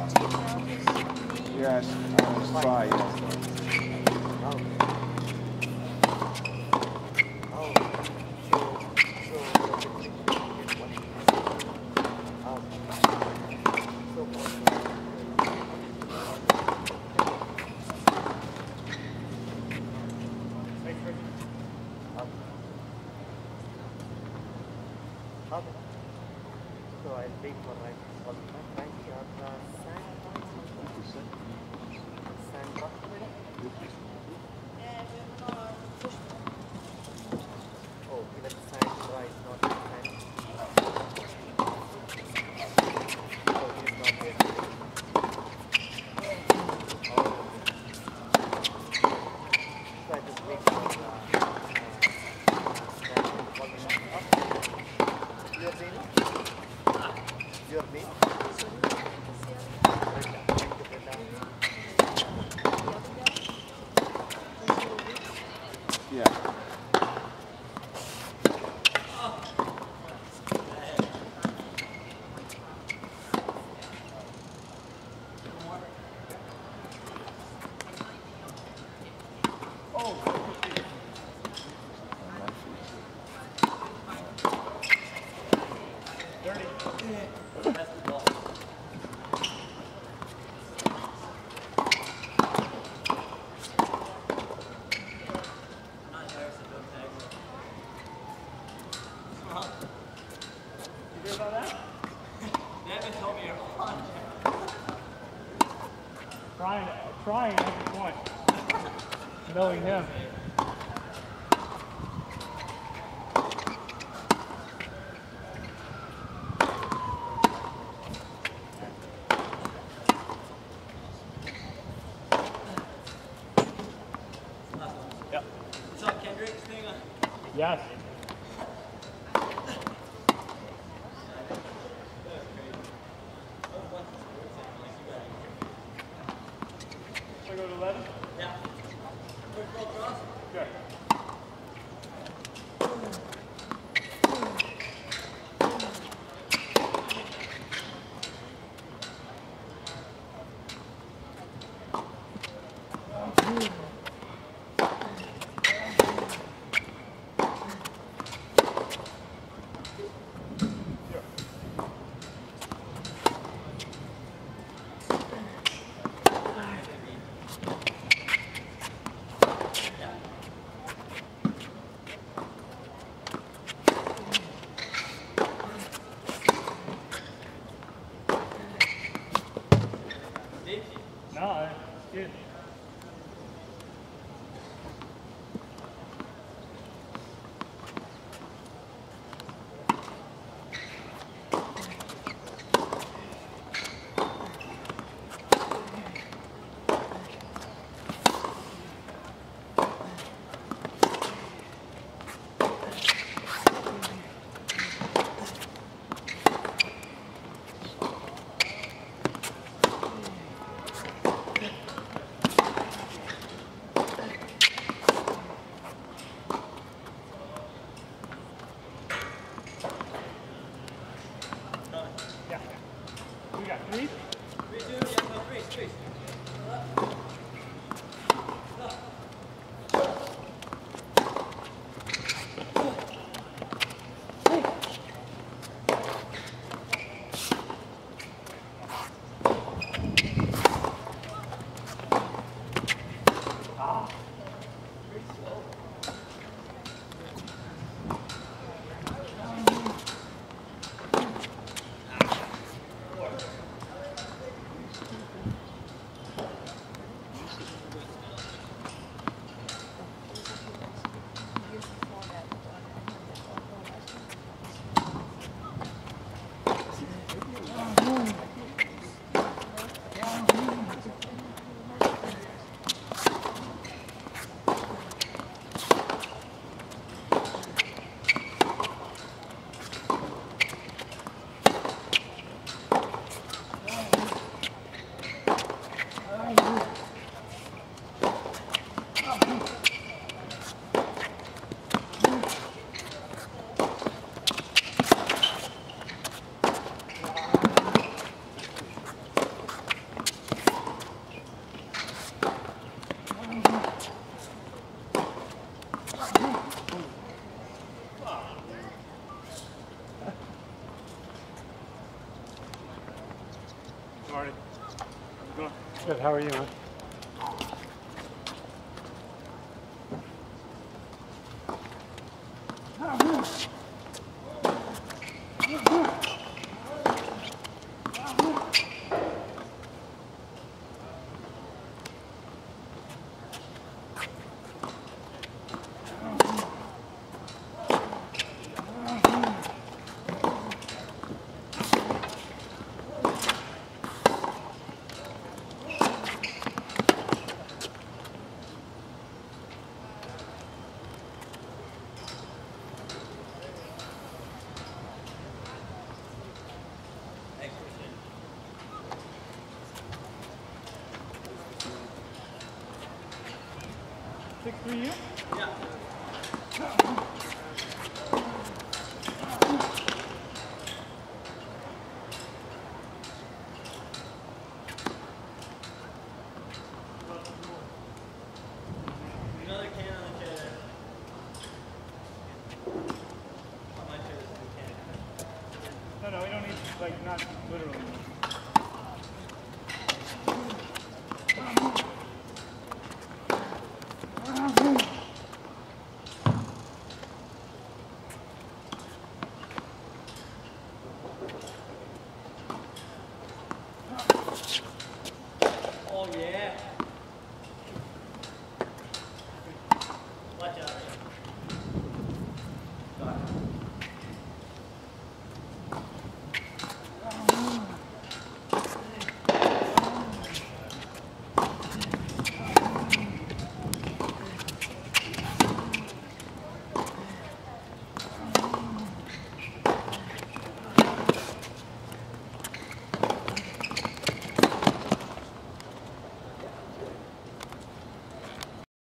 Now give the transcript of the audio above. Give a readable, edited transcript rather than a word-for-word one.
Yes, try. So I'll take for right all the time. Right here, sand rock. Oh, even sand dry is not sand. Oh, he is not there. Oh. So I just wait for your name? Your name? Brenda. Thank you, Brenda. Yeah. Trying every point. Knowing him. Yep. Saw Kendrick's thing on. Yes. Should I go to 11? Yeah. Quick roll cross. Sure. No, it's good. Good, how are you, man? Six for you? Yeah. Another can on the chair. On my chair, there's a can. No, we don't need, like, not literally. Oh yeah.